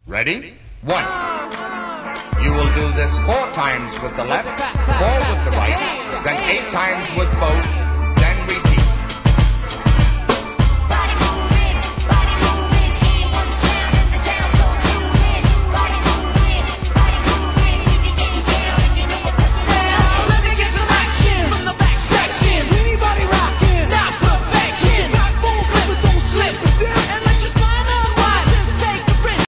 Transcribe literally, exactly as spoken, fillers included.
Ready? One. You will do this four times with the left, four with the right, then eight times with both,